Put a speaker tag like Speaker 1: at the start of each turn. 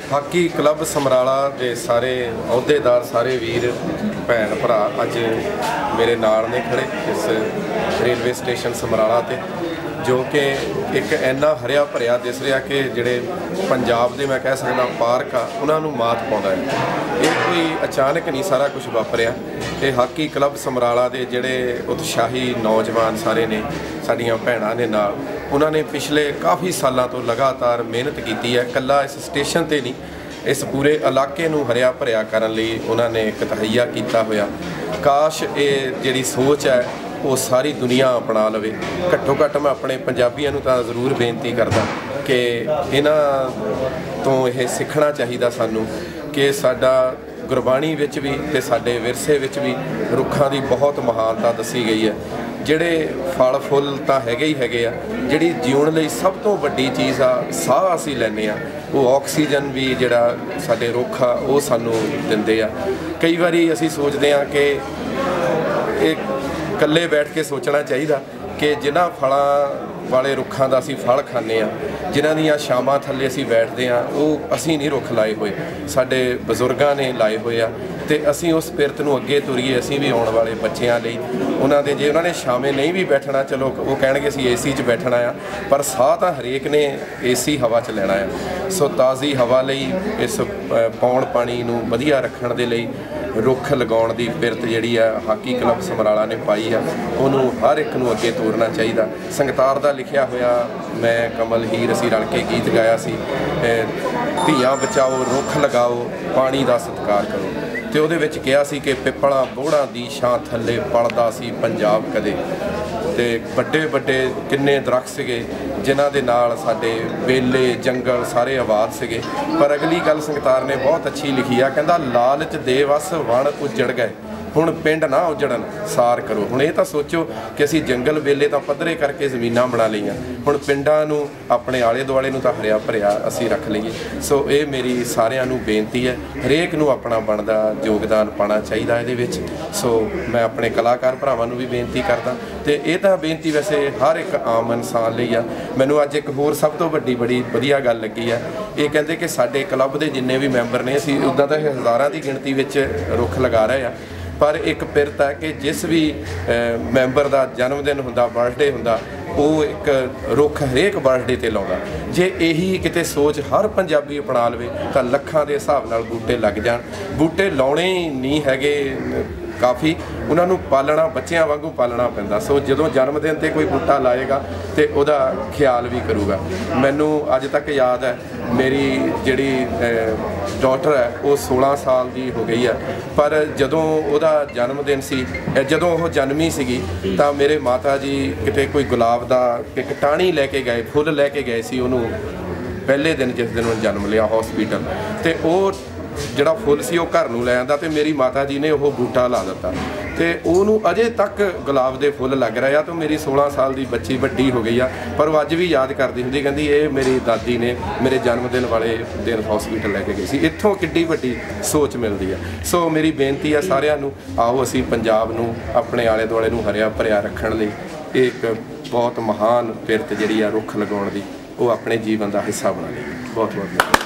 Speaker 1: Hockey club Samrala ਦੇ ਸਾਰੇ ਅਹੁਦੇਦਾਰ, ਸਾਰੇ ਵੀਰ ਭੈਣ ਭਰਾ ਅੱਜ ਮੇਰੇ ਨਾਲ ਨੇ ਖੜੇ ਇਸ रेलवे स्टेशन समराला ते, जो कि एक इन्ना हरिया भरिया दिस रहा कि जिहड़े पंजाब दे मैं कह सकदा पार्क आ उन्हां नूं मात पाउंदा है। ये कोई अचानक नहीं सारा कुछ वापरिया। ये हाकी क्लब समराला दे जिहड़े उत्साही नौजवान सारे ने साडियां भैणां दे नाल उन्होंने पिछले काफ़ी सालों तो लगातार मेहनत की है। कल्ला इस स्टेशन ते नहीं, इस पूरे इलाके नूं हरिया भरिया करन लई उन्होंने एक तहैया किया होया। काश ये जिहड़ी सोच है वो सारी दुनिया अपना लवे। घट्टो घट्ट मैं अपने पंजाबियों नूं तां जरूर बेनती करदा कि इन्हां तो यह सीखना चाहिए सानूं कि साडा गुरबाणी विच भी ते साडे विरसे विच भी रुखां दी बहुत महानता दसी गई है। ਜਿਹੜੇ फल फुल तो हैगे ही हैगे आ, जिहड़ी जीवन लई सब तो वड्डी चीज़ आ साह असीं लैंदे आ, वो ऑक्सीजन भी जिहड़ा साडे रुख आ वो सानूं दिंदे आ। कई वारी असीं सोचदे आ कि एक कल्ले बैठ के सोचना चाहिए कि जिन्हां फलां वाले रुखां दा असीं फल खाने आ, जिन्हां दीयां छावां थल्ले असीं बैठदे आ, वो असीं नहीं रुख लाए होए, साडे बजुर्गां ने लाए होए आ। तो असीं उस पिरत नूं अगे तुरीए, असीं भी आउण वाले बच्चिਆਂ ਲਈ उन्हां दे जे उन्हां ने छावें नहीं भी बैठना, चलो वो कहणगे असीं AC 'ਚ बैठना आ, पर साह तां हरेक ने AC हवा 'ਚ ਲੈਣਾ आ। सो ताज़ी हवा ਲਈ इस पौण पानी नूं वधिया रखण दे ਲਈ रुख लगाउण दी पिरत जिहड़ी आ हाकी क्लब समराला ने पाई आ, उहनूं हर एक नूं अगे तोरना चाहिए। संगतार दा लिखिया होया मैं कमल हीर असीं रल के गीत गाया सी, धीआं बचाओ रुख लगाओ पानी दा सत्कार करो, तो ਉਹਦੇ ਵਿੱਚ ਕਿਹਾ ਸੀ कि पिपला बोड़ा दी छां थल्ले पलदा सी पंजाब कदे। ਤੇ ਵੱਡੇ ਵੱਡੇ ਕਿੰਨੇ ਦਰਖਤ ਸੀਗੇ ਜਿਨ੍ਹਾਂ ਦੇ ਨਾਲ ਸਾਡੇ ਬੇਲੇ ਜੰਗਲ ਸਾਰੇ ਆਬਾਦ ਸੀਗੇ। ਪਰ ਅਗਲੀ ਗੱਲ ਸੰਗਤਾਰ ਨੇ ਬਹੁਤ ਅੱਛੀ ਲਿਖੀ ਆ, ਕਹਿੰਦਾ ਲਾਲਚ ਦੇ ਵਸ ਵਣ ਉਜੜ ਗਏ, ਹੁਣ ਪਿੰਡ ਨਾ ਉਜੜਨ ਸਾਰ ਕਰੋ। ਹੁਣ ਇਹ ਤਾਂ ਸੋਚੋ ਕਿ ਅਸੀਂ ਜੰਗਲ ਵੇਲੇ ਤਾਂ ਪੱਧਰੇ ਕਰਕੇ ਜ਼ਮੀਨਾਂ ਬਣਾ ਲਈਆਂ, ਹੁਣ ਪਿੰਡਾਂ ਨੂੰ ਆਪਣੇ ਆਲੇ ਦੁਆਲੇ ਨੂੰ ਤਾਂ ਹਰਿਆ ਭਰਿਆ ਅਸੀਂ ਰੱਖ ਲਈਏ। ਸੋ ਇਹ ਮੇਰੀ ਸਾਰਿਆਂ ਨੂੰ ਬੇਨਤੀ ਹੈ, ਹਰੇਕ ਨੂੰ ਆਪਣਾ ਬਣਦਾ ਯੋਗਦਾਨ ਪਾਉਣਾ ਚਾਹੀਦਾ ਇਹਦੇ ਵਿੱਚ। ਸੋ ਮੈਂ ਆਪਣੇ ਕਲਾਕਾਰ ਭਰਾਵਾਂ ਨੂੰ ਵੀ ਬੇਨਤੀ ਕਰਦਾ, ਤੇ ਇਹ ਤਾਂ ਬੇਨਤੀ ਵੈਸੇ ਹਰ ਇੱਕ ਆਮ ਇਨਸਾਨ ਲਈ ਆ। ਮੈਨੂੰ ਅੱਜ ਇੱਕ ਹੋਰ ਸਭ ਤੋਂ ਵੱਡੀ ਬੜੀ ਵਧੀਆ ਗੱਲ ਲੱਗੀ ਆ, ਇਹ ਕਹਿੰਦੇ ਕਿ ਸਾਡੇ ਕਲੱਬ ਦੇ ਜਿੰਨੇ ਵੀ ਮੈਂਬਰ ਨੇ ਅਸੀਂ ਉੱਦਾਂ ਤਾਂ ਹਜ਼ਾਰਾਂ ਦੀ ਗਿਣਤੀ ਵਿੱਚ ਰੁੱਖ ਲਗਾ ਰਹੇ ਆ, पर एक पिरत है कि जिस भी मैंबर का जन्मदिन होंदा, बर्थडे होंदा, वो एक रुख हरेक बर्थडे ते लाउंदा। जे यही किते सोच हर पंजाबी अपना लवे तो लखां दे हिसाब नाल बूटे लग जाण। बूटे लाउणे नहीं हैगे काफ़ी, उन्होंने पालना बच्चों वांगू पालना पैंदा। सो जो जन्मदिन ते कोई बूटा लाएगा तो वह ख्याल भी करूगा। मैनू अज तक याद है मेरी जिहड़ी डॉटर है वो 16 साल की हो गई है, पर जदों वह जन्मदिन सी, जदों वो जन्मी सी तो मेरे माता जी किते कोई गुलाब का एक टाणी लैके गए, फुल लैके गए सी उन्होंने पहले दिन जिस दिन उन्होंने जन्म लिया हॉस्पिटल, तो वह ਜਿਹੜਾ फुल सी घर नूं लै आंदा, तो मेरी माता जी ने वो बूटा ला दिता, तो उन्होंने अजे तक गुलाब के फुल लग रहे आ। तो मेरी 16 साल की बच्ची वड्डी हो गई आ, पर वो अज भी याद करती होंदी, कहती ये मेरी दादी ने मेरे जन्मदिन वाले दिन हॉस्पिटल लैके गई सी। इत्थों किड्डी वड्डी सोच मिलती है। सो मेरी बेनती है सारिਆਂ ਨੂੰ, आओ असीं पंजाब नूं अपने आले दुआले नूं हरिया भरिया रखण लई एक बहुत महान पिरत जिहड़ी आ रुख लगाउण दी, वो अपने जीवन का हिस्सा बना लईए। बहुत बहुत